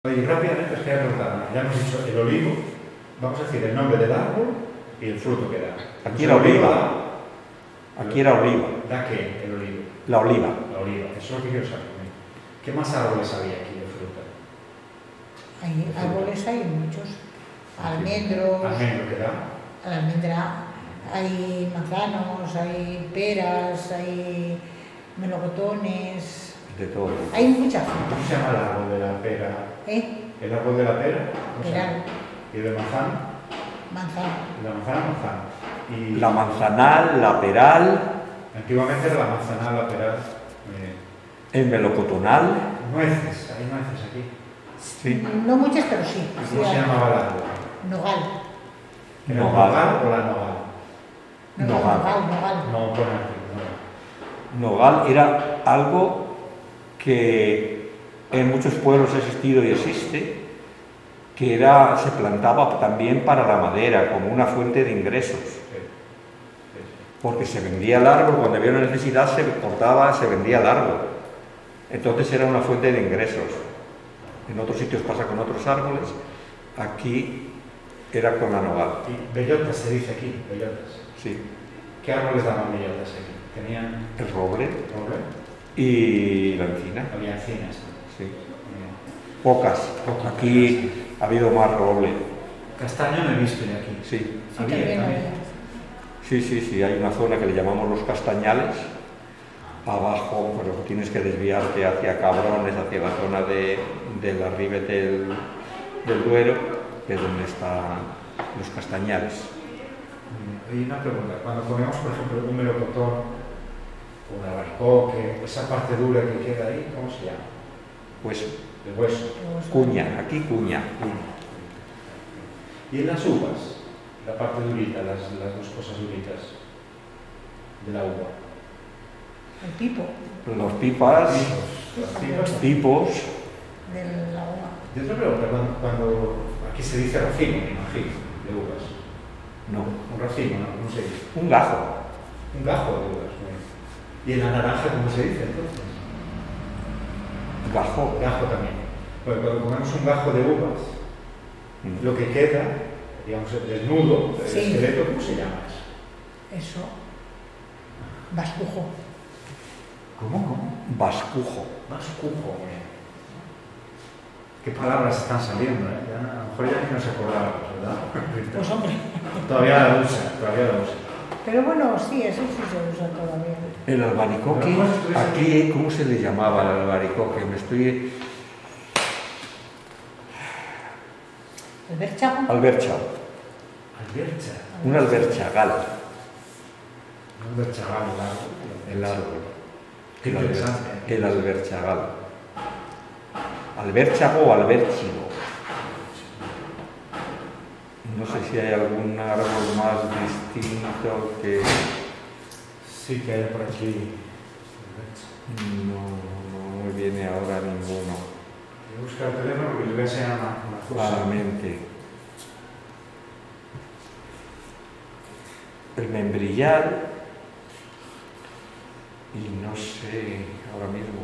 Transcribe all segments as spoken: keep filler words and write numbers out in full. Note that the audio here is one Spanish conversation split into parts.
Y rápidamente os quería preguntar, ya hemos dicho el olivo, vamos a decir el nombre del árbol y el fruto que da. Aquí era oliva. Da, Aquí era oliva. ¿Da qué el olivo? La oliva. La oliva, eso es lo que quiero saber. ¿Qué más árboles había aquí de fruta? Hay árboles, hay muchos. Almendros, Almendro que da. almendra, hay manzanos, hay peras, hay melocotones. De todo. Hay mucha fruta. ¿Cómo se llama el árbol de la pera? ¿Eh? ¿El árbol de la pera? ¿Cómo se llama? Peral, ¿Y el de manzana? manzana. La manzana, manzana. Y La manzanal, la peral, antiguamente era la manzana, la peral. Eh, el melocotonal. nueces, hay nueces aquí. Sí. No muchas, pero sí. ¿Y ¿Cómo sí se hay. llamaba el árbol? Nogal. ¿Era el Nogal. nogal o la nogal? No, Nogal. Nogal, nogal. No, pone aquí, no. Nogal era algo que en muchos pueblos ha existido y existe, que era, se plantaba también para la madera, como una fuente de ingresos. Sí, sí, Porque se vendía el árbol, cuando había una necesidad se cortaba, se vendía el árbol. Entonces era una fuente de ingresos. En otros sitios pasa con otros árboles, aquí era con la nogal. sí. Y bellotas se dice aquí, bellotas. Sí. ¿Qué árboles daban bellotas aquí? Tenían El roble roble, y la encina. había encinas. Sí. Bien. Pocas. Pocas. Aquí ha habido más roble. Castaño no he visto de aquí. Sí. Sí, Había, también también. había. Sí, sí, sí. Hay una zona que le llamamos los castañales. Abajo, pero tienes que desviarte hacia Cabrones, hacia la zona de, del arribe del, del Duero, que es donde están los castañales. Y una pregunta, cuando comemos, por ejemplo, un melocotón o un albaricoque, esa parte dura que queda ahí, ¿cómo se llama? Pues El hueso. cuña, aquí cuña. Y en las uvas, la parte durita, las, las dos cosas duritas de la uva. El pipo Los pipas, Las pipas. pipos, de la uva. Yo te pregunto, cuando, cuando aquí se dice racimo, me imagino, de uvas. no, Un racimo, ¿no? ¿Cómo se dice? un gajo. Un gajo de uvas. muy bien. ¿Y en la naranja cómo se dice entonces? Gajo. Gajo también. Bueno, cuando comemos un gajo de uvas, Mm. lo que queda, digamos, el desnudo, el Sí. esqueleto, ¿cómo se llama eso? Eso. Bascujo. ¿Cómo? ¿Cómo? Vascujo. Vascujo. ¿Qué palabras están saliendo? Eh? Ya, a lo mejor ya ni nos acordábamos, ¿verdad? Pues hombre. Todavía la usa, todavía la usa. Pero bueno, sí, eso sí se usa todavía. El albaricoque, Pero ¿cómo se aquí, ¿cómo se le llamaba al albaricoque? Me estoy... El berchago. Albercha, Albercha. un alberchagal, Un berchagal, el árbol. el árbol. Qué El, alber- interesante. el alberchagal. Alberchago o alberchigo. No sé si hay algún árbol más distinto que... Sí que hay por aquí. No, no me viene ahora ninguno Voy a buscar el teléfono porque les voy a enseñar una, una a cosa. la mente. El membrillar y no sé ahora mismo.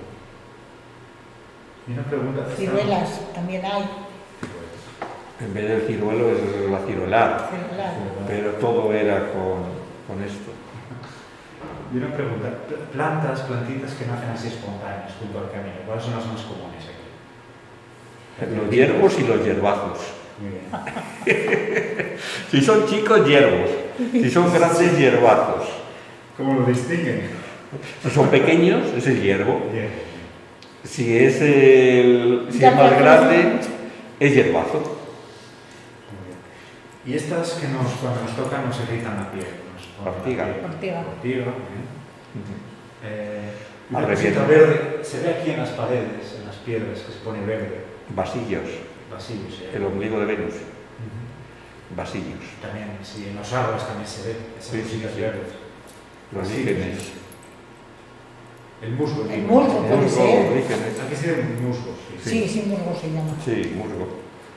Y una pregunta. Ciruelas también hay. En vez del ciruelo es la ciruelar, Ciruelas. pero todo era con, con esto. Y una pregunta. Pl- Plantas, plantitas que nacen así espontáneas junto al camino. ¿Cuáles son las más comunes aquí? Los hierbos y los hierbazos. Muy bien. Si son chicos, hierbos. Si son grandes, hierbazos. ¿Cómo lo distinguen? Si son pequeños, es el hierbo. Bien. Si es, el, si Ya es más que- grande, es hierbazo. Muy bien. Y estas que nos, cuando nos tocan nos irritan la piel. Nos ponen la Ortiga. piel. Ortiga. Ortiga, muy bien. Eh, y una Arrepiento. cosita verde, se ve aquí en las paredes, en las piedras, que se pone verde. Vasillos, Basilio se el llama. ombligo de Venus. Ujú. Vasillos. También, sí, en los árboles también se ve esas Sí, sí, cositas sí. verdes. Los Sí, líquenes. El musgo. El digo. musgo, puede Musgo, ser. los líquenes. Aquí se ven musgos. Sí. Sí, sí, musgo se llama. Sí, musgo.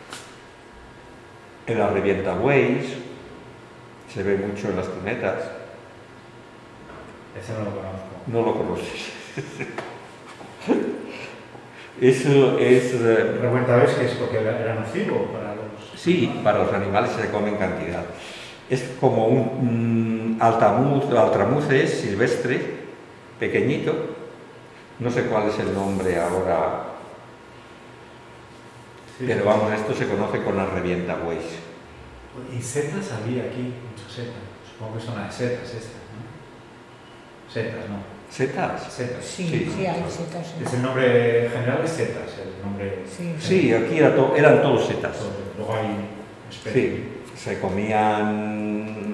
El arrevientabueyes se ve mucho en las cunetas. Ese no lo conozco. No lo conoces. Eso es... eh, Revuelta ves que es porque era era nocivo para los... Sí, para los animales se come en cantidad. Es como un mm, altamuz, altramuces silvestre, pequeñito. No sé cuál es el nombre ahora, Sí. pero vamos, esto se conoce con las revientabueyes. Y setas había aquí, muchas setas. Supongo que son las setas estas, ¿no? Setas, ¿no? ¿Setas? Setas. Sí, Sí. sí, hay setas. sí. Es el nombre general es setas, el nombre... Sí. Sí, aquí era to- eran todos setas. Luego hay especies. Sí, se comían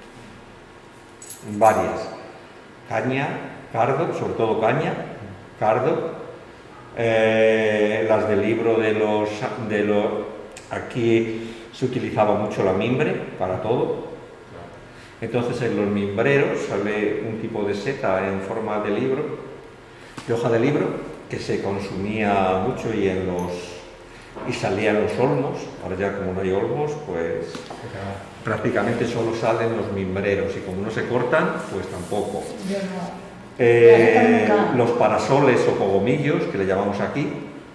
varias. Caña, cardo, sobre todo caña, cardo. Eh, las del libro de los, de los... Aquí se utilizaba mucho la mimbre para todo. Entonces en los mimbreros sale un tipo de seta en forma de libro, de hoja de libro, que se consumía mucho y en los y salía en los olmos. Ahora ya como no hay olmos, pues prácticamente solo salen los mimbreros y como no se cortan, pues tampoco. Yo no. Eh, La seta nunca. los parasoles o cogomillos, que le llamamos aquí,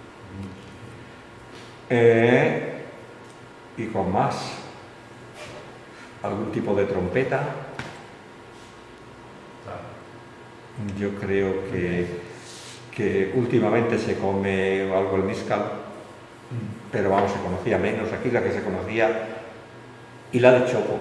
eh, y con más. Algún tipo de trompeta. Yo creo que, que últimamente se come algo el mezcal, pero vamos, se conocía menos. Aquí la que se conocía, y la de chopo.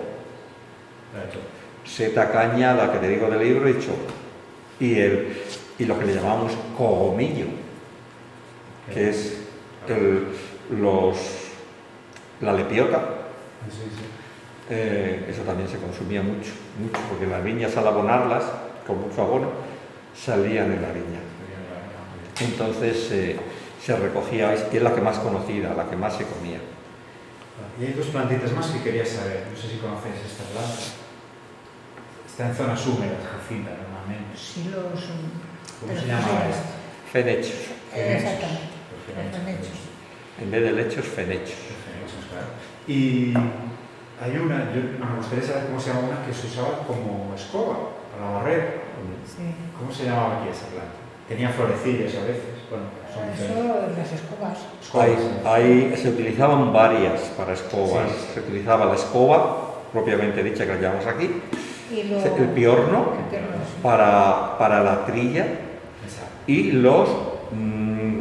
Seta, caña, la que te digo del libro, y chopo. Y, el, y lo que le llamamos cogomillo, que es el, los, la lepiota. Sí, sí. Eh, eso también se consumía mucho, mucho, porque las viñas al abonarlas, con mucho abono, salían en la viña. Entonces eh, se recogía, y es la que más conocida, la que más se comía. Y hay dos plantitas más que quería saber. No sé si conocéis esta planta. Está en zonas húmedas, Jacinta, normalmente. Sí, los. ¿Cómo pero se sí, llama sí. esta? Fenechos. Exactamente. Los Los fenechos. fenechos. En vez de lechos, fenechos. Los fenechos, claro. Y hay una, yo me gustaría saber cómo se llama una que se usaba como escoba para barrer. Sí. ¿Cómo se llamaba aquí esa planta? Tenía florecillas a veces. Bueno, son Eso, las escobas. escobas. Ahí, ahí se utilizaban varias para escobas. Sí. Se utilizaba la escoba, propiamente dicha, que la llamamos aquí, Y lo, el piorno el piorno, sí. para, para la trilla Exacto. y los... mmm,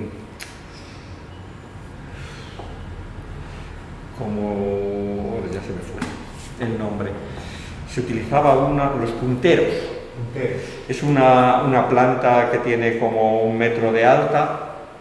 como... ya se me fue el nombre. Se utilizaba una, los punteros. Punteros. Es una, una planta que tiene como un metro de alta.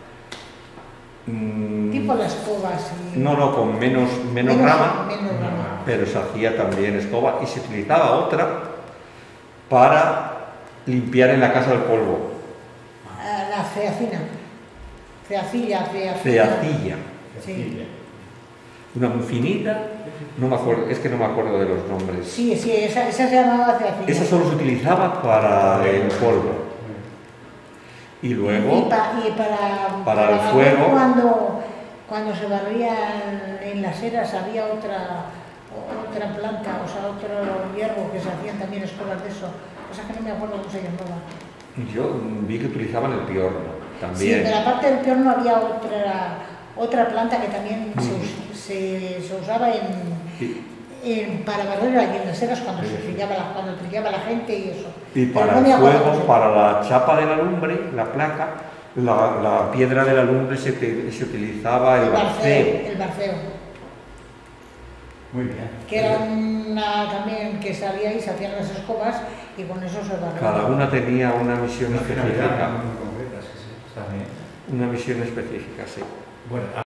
Mm, Tipo las escobas. Y no, no, con menos, menos rama, Menos rama. pero se hacía también escoba y se utilizaba otra para limpiar en la casa el polvo. Ah, La feacina. Feacilla, feacilla. Feacilla. Sí. Una muy finita, no me acuerdo, es que no me acuerdo de los nombres. Sí, sí, esa, esa se llamaba feacilla. Esa solo se utilizaba para el polvo. Y luego, Y, pa- y para, para el barrer fuego. Cuando, cuando se barrían en las eras había otra, otra planta, o sea, otro hierbo que se hacían también escobas de eso. O sea que no me acuerdo cómo se llamaba. yo vi que utilizaban el piorno Sí, también. pero aparte del piorno había otra, otra planta que también se, us- se, se usaba en, Y, en- para barrer allí en las eras cuando se trillaba la, cuando trillaba la gente y eso. y Pero para no el me acuerdo fuego, cómo se para la chapa de la lumbre, la placa, la, la piedra de la lumbre se, te- se utilizaba el barceo. El barceo. Muy bien. Que era una también que salía y se hacían las escobas y con eso se barría. Cada una tenía una misión Una finalidad específica. muy concreta, sí, sí. Está bien. Una misión específica, sí. Bueno,